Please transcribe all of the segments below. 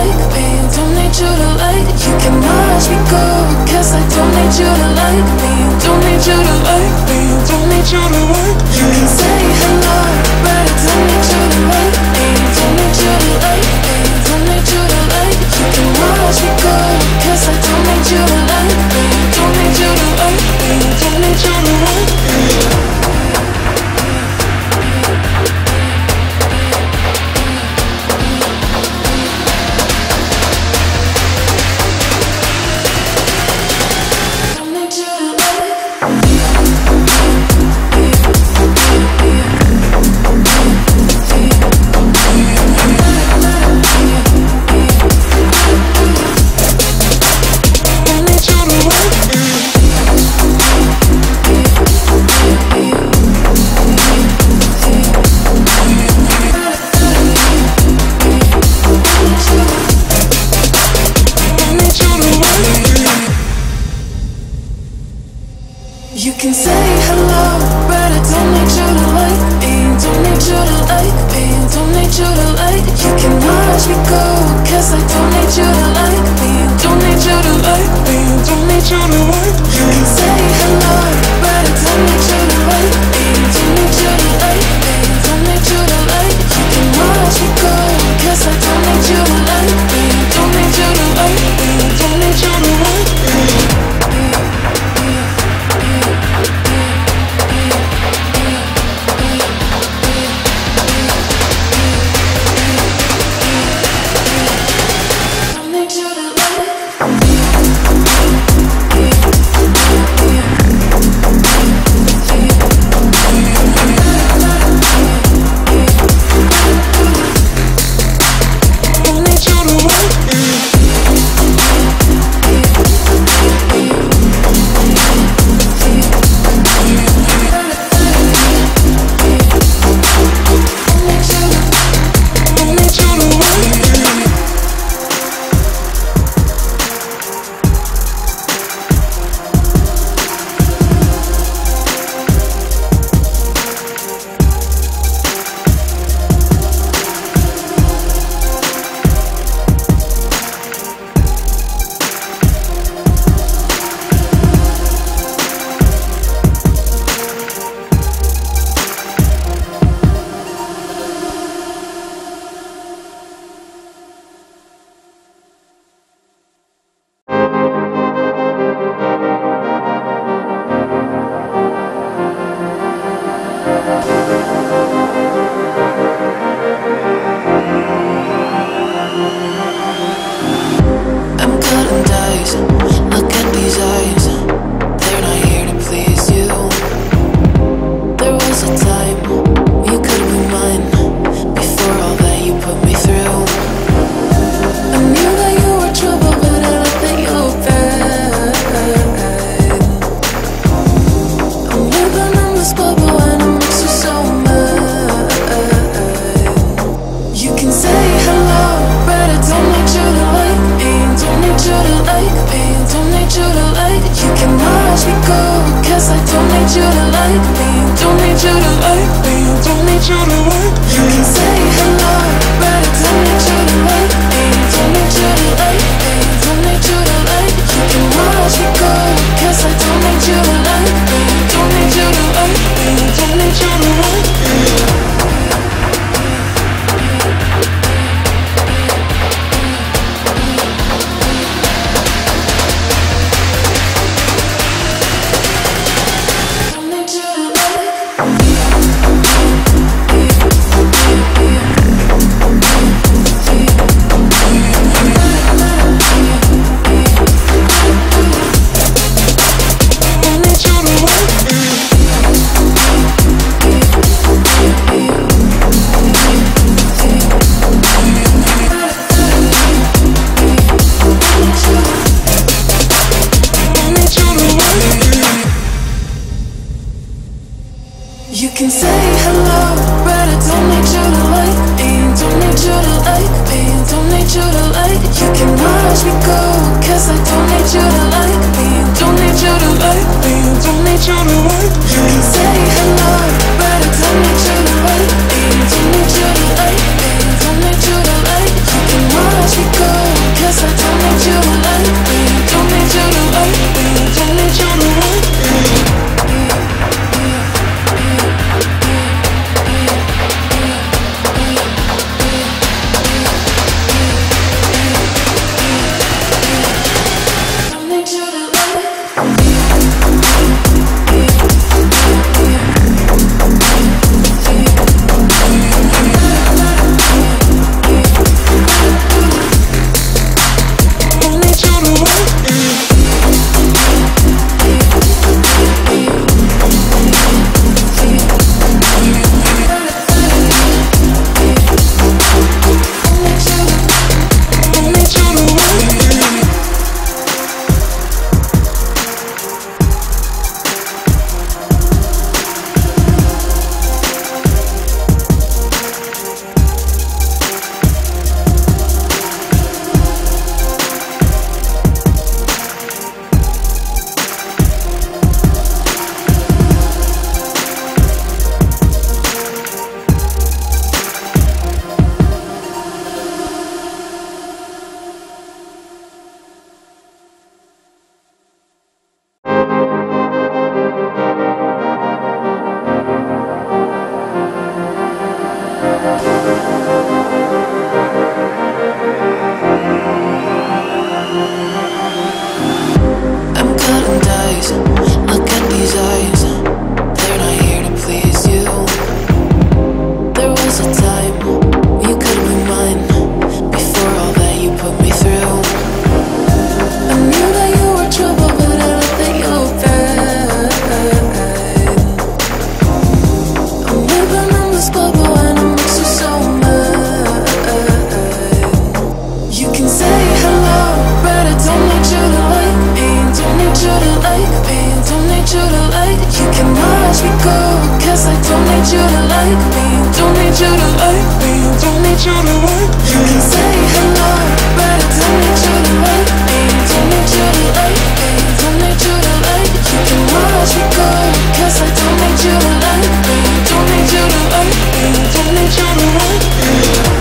like me, don't need you to like. You can watch me go, cause I don't need you to like me, don't need you to like me, don't need you to like. You can say hello, but I don't need you to like me, don't need you to like me, don't need you to like. You can watch me go, cause I don't need you to like me, don't need you to like me, don't need you to like me. You can say hello, but I don't need you to like me, don't need you to like me, don't need you to like. You can watch me go, cause I don't need you to like me, don't need you to like me, don't need you to like. You can say hello, but I don't need you to like me, don't need you to like me, don't need you to like. You can watch me go, cause I don't need you to like me, don't need you to like me, don't need you to like me. You can say hello, but I don't need you to like me, don't need you to like me, don't need you to like. You can watch me go, cause I don't need you to like me, don't need you to like me, don't need you to like. You can say hello, but I don't need you to like me, don't need you to like me, don't need you to like. You can watch me go. days. Look at these eyes, they're not here to please you. There was a time you could be mine, before all that you put me through. I knew that you were trouble, but I don't think you're bad. I'm living in this bubble and it makes you so mad. You can say hello, but I don't need you to like me. Don't need you to like me. Don't need you to like. You can watch me go, cause I don't need you to like me. Don't need you to like me. Don't need you to like. You can say hello, but I don't need you to like me. Don't need you to like me. Don't need you to like. You can watch me go, cause I don't need you to like me. Don't need you to like me. Don't need you to like me.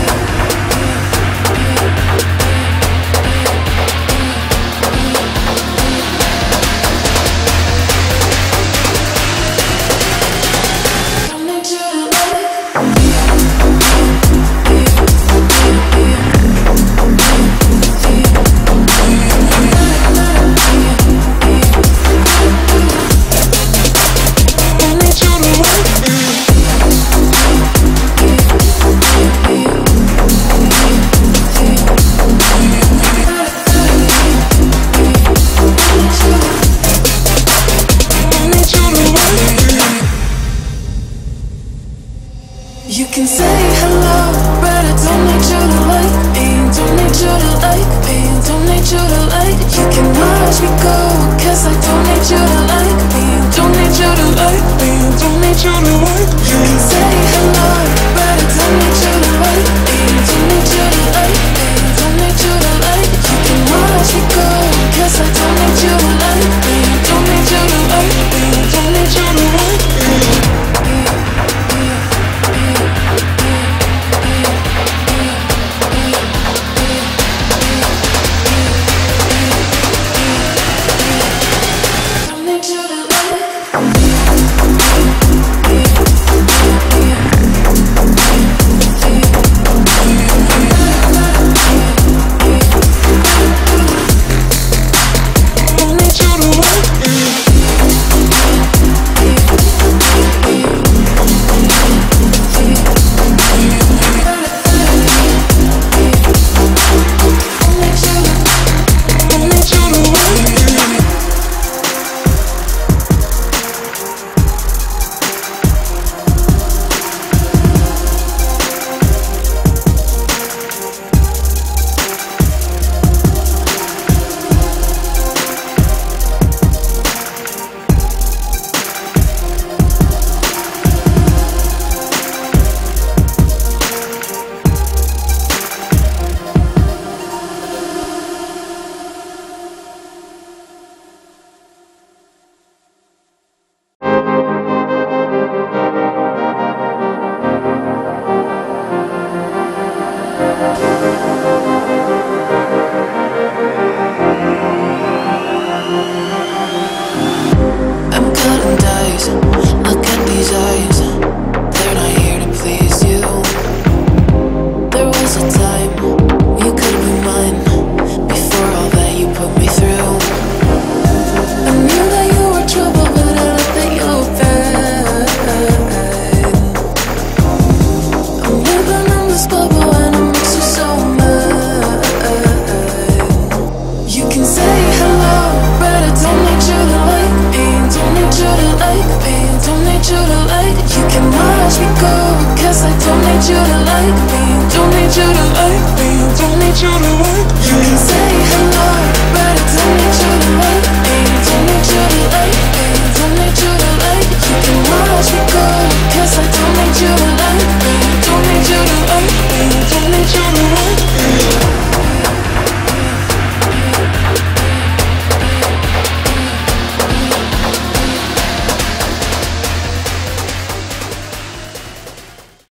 You can say hello, but I don't need you to like me. Don't need you to like me. Don't need you to like. You can watch me go, cause I don't need you to like me. Don't need you to like me. Don't need you to like. You can say hello, but I don't need you to like me. Don't need you to like me. Don't need you to like. You can watch me go, cause I don't need you to like me. Don't need you to like me. Don't need you to like me. You can